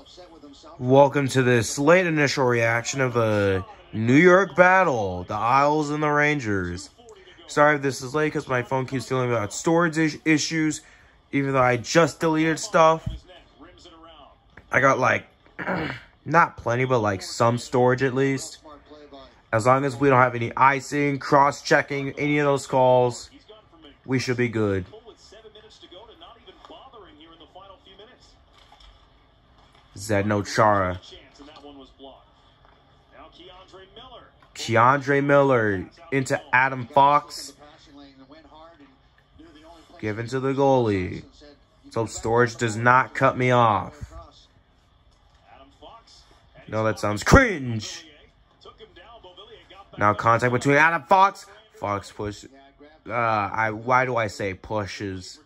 Welcome to this late initial reaction of the New York battle, the Isles and the Rangers. Sorry if this is late because my phone keeps telling me about storage issues, even though I just deleted stuff. I got like, not plenty, but like some storage at least. As long as we don't have any icing, cross-checking, any of those calls, we should be good. Zdeno Chara. Keandre Miller into Adam Fox. Given to the goalie. So storage does not cut me off. No, that sounds cringe. Now contact between Adam Fox. Fox push. Why do I say pushes?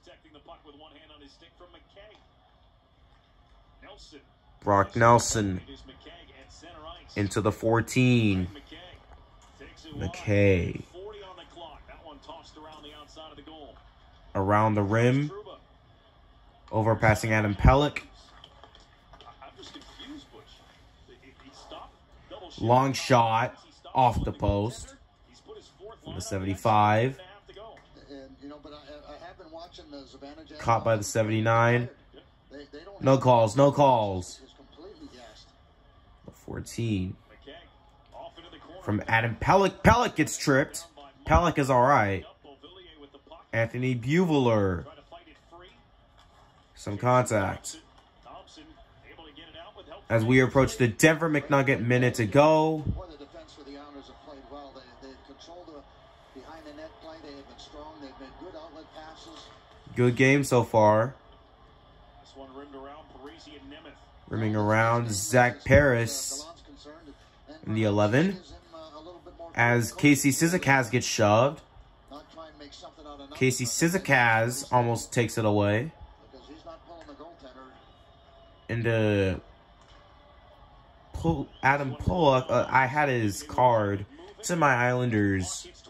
Brock Nelson into the 14. McKay around the rim, overpassing Adam Pelech. Long shot off the post from the 75. Caught by the 79. No calls, no calls. The 14. From Adam Pelech. Pelech gets tripped. Pelech is alright. Anthony Buveler. Some contact. As we approach the Denver McNugget minute to go. Good game so far. Rimming around Zach Paris in the 11. As Casey Cizikas gets shoved. Casey Cizikas almost takes it away. And Adam Pollock, I had his card. It's in my Islanders